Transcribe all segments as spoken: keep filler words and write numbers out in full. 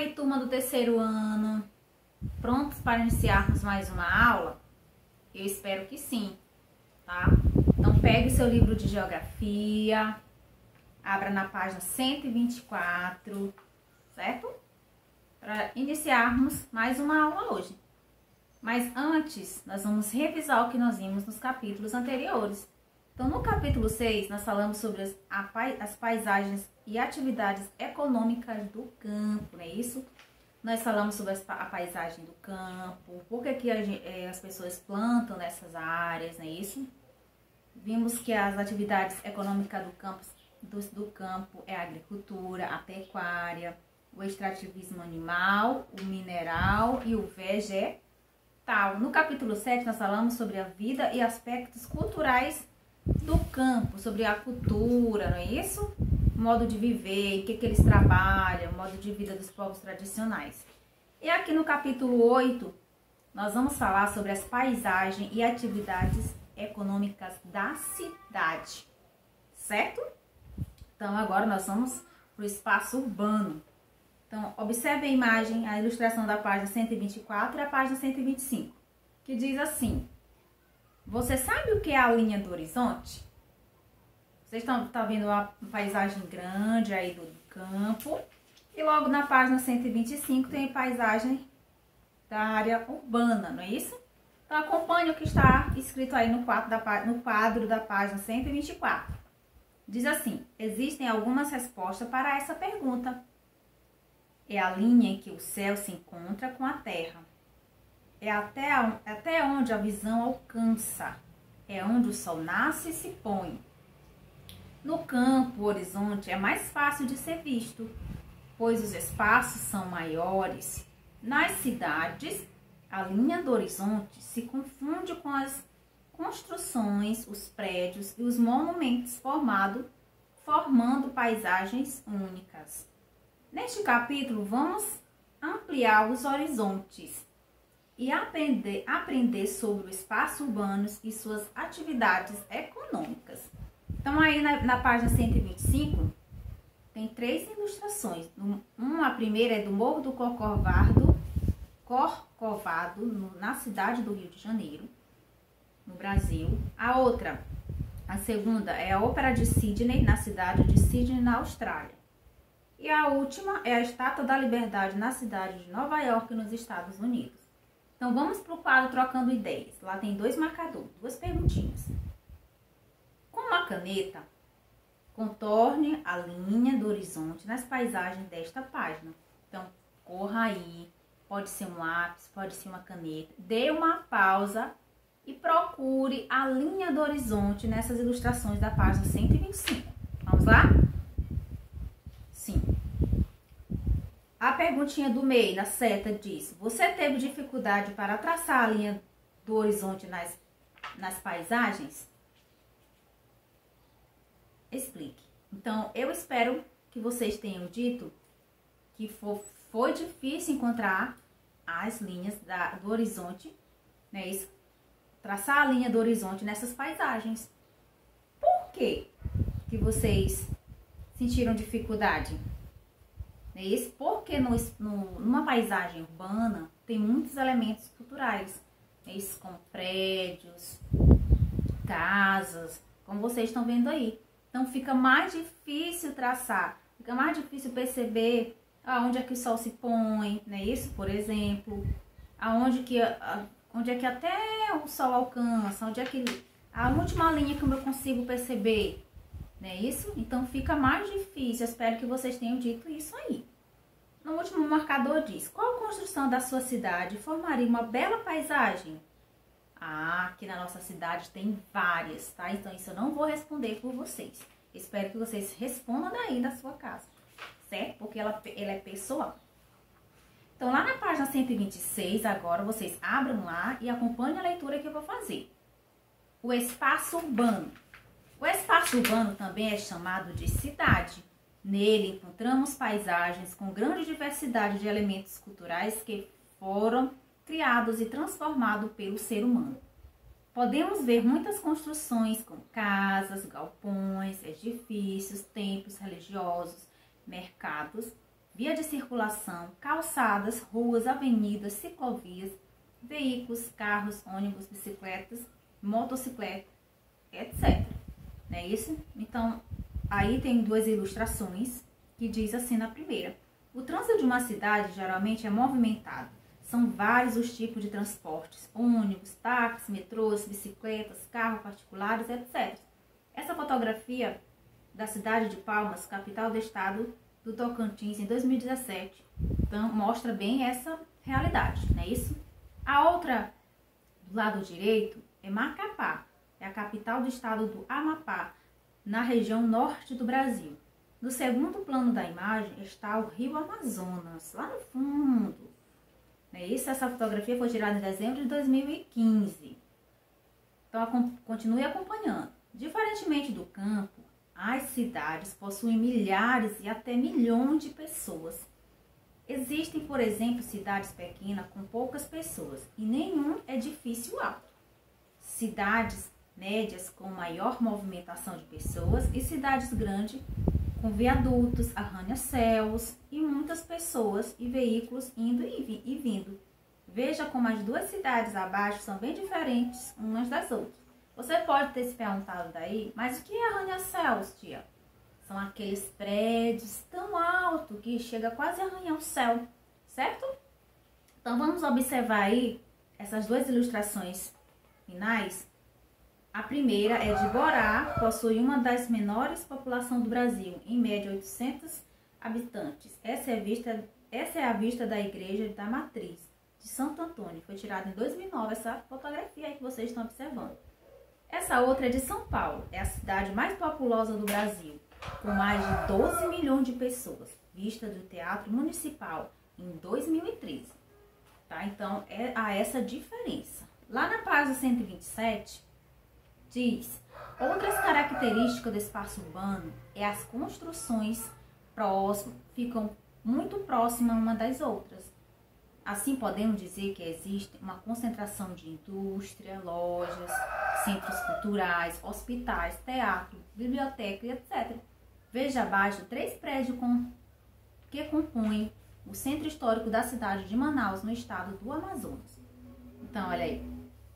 aí, turma do terceiro ano? Prontos para iniciarmos mais uma aula? Eu espero que sim, tá? Então, pegue seu livro de geografia, abra na página cento e vinte e quatro, certo? Para iniciarmos mais uma aula hoje. Mas antes, nós vamos revisar o que nós vimos nos capítulos anteriores. Então, no capítulo seis, nós falamos sobre as, a, as paisagens e atividades econômicas do campo, não é isso? Nós falamos sobre as, a paisagem do campo, por que, que a, é, as pessoas plantam nessas áreas, não é isso? Vimos que as atividades econômicas do campo, do, do campo é a agricultura, a pecuária, o extrativismo animal, o mineral e o vegetal. No capítulo sete, nós falamos sobre a vida e aspectos culturais do campo, sobre a cultura, não é isso? O modo de viver, o que, que eles trabalham, o modo de vida dos povos tradicionais. E aqui no capítulo oito, nós vamos falar sobre as paisagens e atividades econômicas da cidade, certo? Então, agora nós vamos para o espaço urbano. Então, observe a imagem, a ilustração da página cento e vinte e quatro e a página cento e vinte e cinco, que diz assim: você sabe o que é a linha do horizonte? Vocês estão tá vendo uma paisagem grande aí do campo. E logo na página cento e vinte e cinco tem a paisagem da área urbana, não é isso? Então acompanhe o que está escrito aí no quadro da, no quadro da página cento e vinte e quatro. Diz assim: existem algumas respostas para essa pergunta. É a linha em que o céu se encontra com a terra. É até, a, até onde a visão alcança. É onde o sol nasce e se põe. No campo, o horizonte é mais fácil de ser visto, pois os espaços são maiores. Nas cidades, a linha do horizonte se confunde com as construções, os prédios e os monumentos formado, formando paisagens únicas. Neste capítulo, vamos ampliar os horizontes e aprender, aprender sobre o espaço urbano e suas atividades econômicas. Então, aí na, na página cento e vinte e cinco, tem três ilustrações. Uma, a primeira é do Morro do Corcovado, Corcovado no, na cidade do Rio de Janeiro, no Brasil. A outra, a segunda, é a Ópera de Sydney, na cidade de Sydney, na Austrália. E a última é a Estátua da Liberdade, na cidade de Nova York, nos Estados Unidos. Então, vamos para o quadro Trocando Ideias. Lá tem dois marcadores, duas perguntinhas. Com uma caneta, contorne a linha do horizonte nas paisagens desta página. Então, corra aí, pode ser um lápis, pode ser uma caneta. Dê uma pausa e procure a linha do horizonte nessas ilustrações da página cento e vinte e cinco. Vamos lá? Sim. A perguntinha do meio, na seta, diz: você teve dificuldade para traçar a linha do horizonte nas, nas paisagens? Explique. Então, eu espero que vocês tenham dito que for, foi difícil encontrar as linhas da, do horizonte, né? Isso, traçar a linha do horizonte nessas paisagens. Por quê que vocês sentiram dificuldade? É isso? Porque no, no, numa paisagem urbana tem muitos elementos culturais, é isso, como prédios, casas, como vocês estão vendo aí. Então, fica mais difícil traçar, fica mais difícil perceber aonde é que o sol se põe, não é isso? Por exemplo, aonde que, onde é que até o sol alcança, onde é que a última linha que eu consigo perceber, não é isso? Então, fica mais difícil. Eu espero que vocês tenham dito isso aí. No último marcador diz: qual construção da sua cidade formaria uma bela paisagem? Ah, aqui na nossa cidade tem várias, tá? Então, isso eu não vou responder por vocês. Espero que vocês respondam daí da sua casa, certo? Porque ela, ela é pessoal. Então, lá na página cento e vinte e seis, agora, vocês abram lá e acompanhem a leitura que eu vou fazer. O espaço urbano. O espaço urbano também é chamado de cidade. Nele, encontramos paisagens com grande diversidade de elementos culturais que foram criados e transformados pelo ser humano. Podemos ver muitas construções como casas, galpões, edifícios, templos religiosos, mercados, via de circulação, calçadas, ruas, avenidas, ciclovias, veículos, carros, ônibus, bicicletas, motocicleta, etcétera. Não é isso? Então, aí tem duas ilustrações que diz assim na primeira. O trânsito de uma cidade geralmente é movimentado. São vários os tipos de transportes, ônibus, táxis, metrôs, bicicletas, carros particulares, etcétera. Essa fotografia da cidade de Palmas, capital do estado do Tocantins, em dois mil e dezessete, então mostra bem essa realidade, não é isso? A outra, do lado direito, é Macapá, é a capital do estado do Amapá, na região norte do Brasil. No segundo plano da imagem está o rio Amazonas, lá no fundo. Não é isso? Essa fotografia foi tirada em dezembro de dois mil e quinze. Então, continue acompanhando. Diferentemente do campo, as cidades possuem milhares e até milhões de pessoas. Existem, por exemplo, cidades pequenas com poucas pessoas e nenhum edifício alto. Cidades médias com maior movimentação de pessoas e cidades grandes com viadutos, arranha-céus e muitas pessoas e veículos indo e vindo. Veja como as duas cidades abaixo são bem diferentes umas das outras. Você pode ter se perguntado daí, mas o que é arranha-céus, tia? São aqueles prédios tão altos que chega quase a arranhar o céu, certo? Então vamos observar aí essas duas ilustrações finais. A primeira é de Borá, possui uma das menores populações do Brasil, em média oitocentos habitantes. Essa é a vista, essa é a vista da igreja da Matriz de Santo Antônio. Foi tirada em dois mil e nove essa fotografia aí que vocês estão observando. Essa outra é de São Paulo, é a cidade mais populosa do Brasil, com mais de doze milhões de pessoas, vista do Teatro Municipal em dois mil e treze. Tá? Então, é a essa diferença. Lá na página cento e vinte e sete, diz, outras características do espaço urbano é as construções próximas, ficam muito próximas uma das outras. Assim, podemos dizer que existe uma concentração de indústria, lojas, centros culturais, hospitais, teatro, biblioteca, etcétera. Veja abaixo três prédios com, que compõem o centro histórico da cidade de Manaus, no estado do Amazonas. Então, olha aí.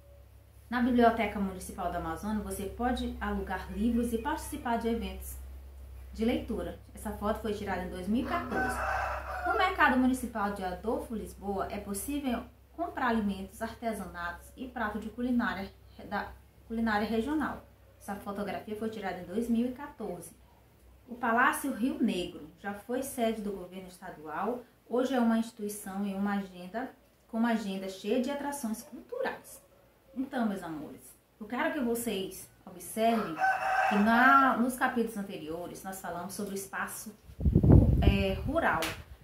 Na Biblioteca Municipal do Amazonas, você pode alugar livros e participar de eventos de leitura. Essa foto foi tirada em dois mil e quatorze. No Mercado Municipal de Adolfo, Lisboa, é possível comprar alimentos, artesanatos e pratos de culinária, da culinária regional. Essa fotografia foi tirada em dois mil e quatorze. O Palácio Rio Negro já foi sede do governo estadual, hoje é uma instituição e uma agenda, com uma agenda cheia de atrações culturais. Então, meus amores, eu quero que vocês observem que na, nos capítulos anteriores nós falamos sobre o espaço é, rural.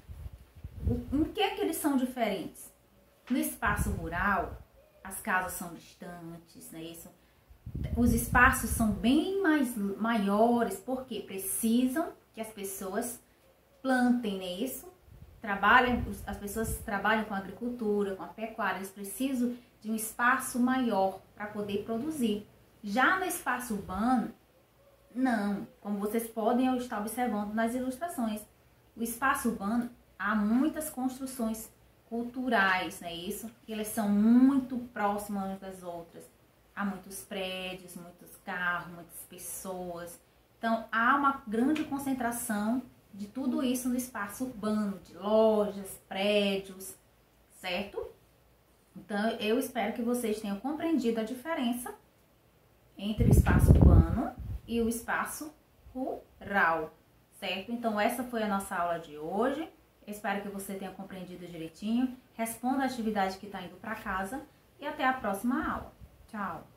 O, em que é que eles são diferentes? No espaço rural, as casas são distantes, não é isso? Os espaços são bem mais maiores, porque precisam que as pessoas plantem, não é isso? Trabalham, as pessoas trabalham com a agricultura, com a pecuária, eles precisam de um espaço maior para poder produzir. Já no espaço urbano, não, como vocês podem estar observando nas ilustrações. O espaço urbano, há muitas construções culturais, não é isso? E elas são muito próximas umas das outras. Há muitos prédios, muitos carros, muitas pessoas. Então, há uma grande concentração de tudo isso no espaço urbano, de lojas, prédios, certo? Então, eu espero que vocês tenham compreendido a diferença entre o espaço urbano e o espaço rural, certo? Então, essa foi a nossa aula de hoje. Eu espero que você tenha compreendido direitinho. Responda a atividade que está indo para casa e até a próxima aula. Tchau!